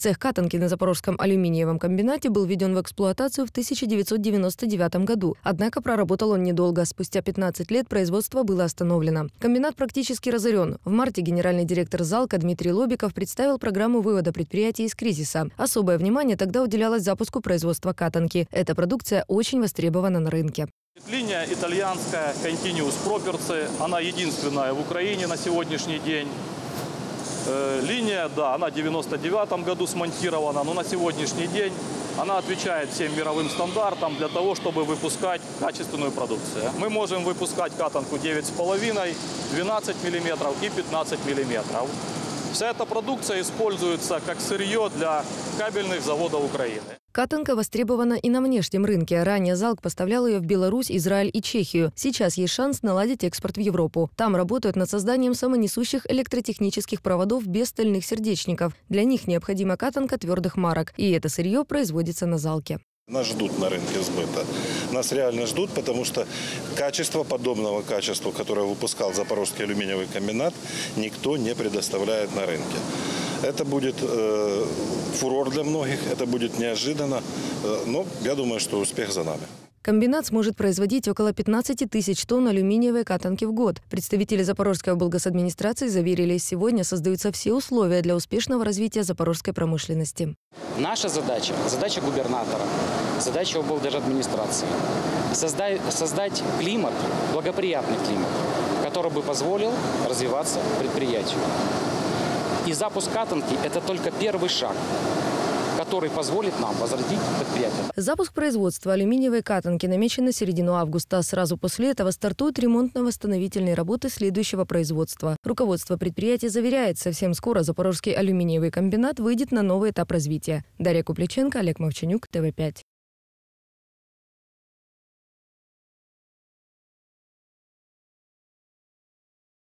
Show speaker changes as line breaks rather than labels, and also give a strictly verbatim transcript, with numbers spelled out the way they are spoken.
Цех катанки на Запорожском алюминиевом комбинате был введен в эксплуатацию в тысяча девятьсот девяносто девятом году. Однако проработал он недолго. Спустя пятнадцать лет производство было остановлено. Комбинат практически разорен. В марте генеральный директор «Залка» Дмитрий Лобиков представил программу вывода предприятия из кризиса. Особое внимание тогда уделялось запуску производства катанки. Эта продукция очень востребована на рынке.
Линия итальянская Continuous Property, она единственная в Украине на сегодняшний день. Э, линия, да, она в девяносто девятом году смонтирована, но на сегодняшний день она отвечает всем мировым стандартам для того, чтобы выпускать качественную продукцию. Мы можем выпускать катанку девять с половиной, двенадцать миллиметров и пятнадцать миллиметров. Вся эта продукция используется как сырье для кабельных заводов Украины.
Катанка востребована и на внешнем рынке. Ранее «Залк» поставлял ее в Беларусь, Израиль и Чехию. Сейчас есть шанс наладить экспорт в Европу. Там работают над созданием самонесущих электротехнических проводов без стальных сердечников. Для них необходима катанка твердых марок. И это сырье производится на «Залке».
Нас ждут на рынке сбыта. Нас реально ждут, потому что качество, подобного качества, которое выпускал Запорожский алюминиевый комбинат, никто не предоставляет на рынке. Это будет э, фурор для многих, это будет неожиданно, э, но я думаю, что успех за нами.
Комбинат сможет производить около пятнадцати тысяч тонн алюминиевой катанки в год. Представители Запорожской облгосадминистрации заверили, сегодня создаются все условия для успешного развития запорожской промышленности.
Наша задача, задача губернатора, задача облдержадминистрации – создать, создать климат, благоприятный климат, который бы позволил развиваться предприятию. И запуск катанки – это только первый шаг, который позволит нам возродить предприятие.
Запуск производства алюминиевой катанки намечен на середину августа. Сразу после этого стартуют ремонтно-восстановительные работы следующего производства. Руководство предприятия заверяет, совсем скоро Запорожский алюминиевый комбинат выйдет на новый этап развития. Дарья Купличенко, Олег Мовчанюк, тэ вэ пять.